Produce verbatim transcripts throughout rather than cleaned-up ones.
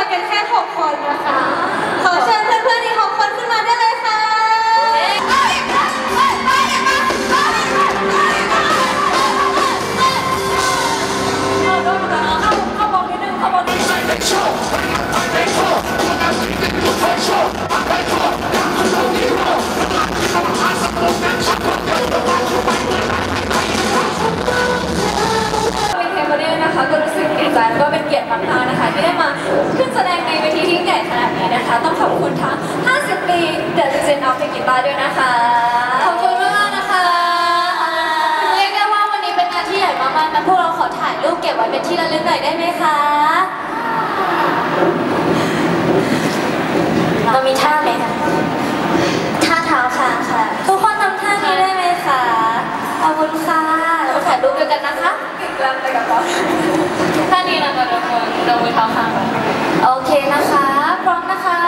กันแค่หกคนนะคะขอเชิญเพื่อนๆอีกหกคนขึ้นมาได้เลยค่ะเข้าบอกนิดนึงเข้าบอกนิดนึงก็รู้สึกดีใจแล้วก็เป็นเกียรติมากๆนะคะที่ได้มาขึ้นแสดงในเวทีที่ใหญ่ขนาดนี้นะคะต้องขอบคุณทั้งห้าสิบปี The Legend of Pegita ด้วยนะคะขอบคุณมากๆนะคะเรียกได้ว่าวันนี้เป็นงานที่ใหญ่มากๆนะพวกเราขอถ่ายรูปเก็บไว้เป็นที่ระลึกหน่อยได้ไหมคะเรามีท่าไหมท่าเท้าค้างค่ะทุกคนทำท่านี้ได้ไหมคะขอบคุณค่ะเราถ่ายรูปด้วยกันนะคะกลับไปกับเราท่านี้นะคะทุกคนเรามือเท้าค้างโอเคนะคะพร้อมนะคะ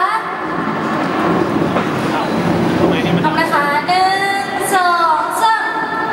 พร้อมนะคะหนึ่งสองสาม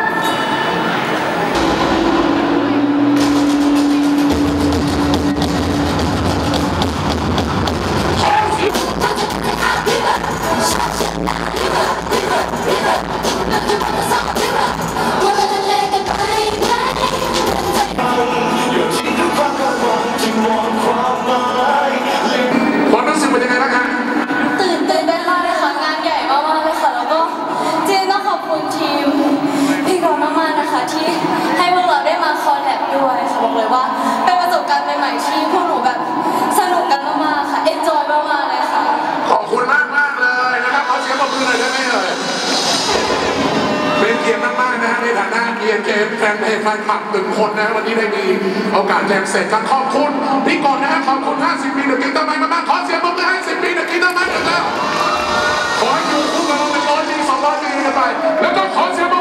ความรู้สึกเป็นยังไงบ้างคะตื่นเต้นมากเลยค่ะงานใหญ่มากๆเลยค่ะแล้วก็จริงต้องขอบคุณทีมพี่กรณ์มากๆนะคะที่ให้พวกเราได้มาคอลแลบด้วยค่ะบอกเลยว่าเป็นประสบการณ์ใหม่ๆที่พวกหนูแบบสนุกกันมากๆค่ะเอ็นจอยมากๆเลยค่ะขอบคุณมากมากเลยนะครับขอเสียงปรบมือหน่อยได้ไหมเอ่ยเป็นเกียรติมากๆนะฮะในฐานะเกียรติเกมแฟนเพลงแฟนคลับหนึ่งคนนะวันนี้ได้มีโอกาสแจมเสร็จครับขอบคุณพี่กรณ์นะฮะขอบคุณห้าสิบปีเดอะกิ๊กเตอร์ไมค์มากๆขอเสียงปรบมือให้สิบปีเดอะกิ๊กเตอร์ไมค์กันแล้วขอให้อยู่คู่กับเราเป็นร้อยปีสองร้อยปีกันไปแล้วก็ขอเสียงปรบ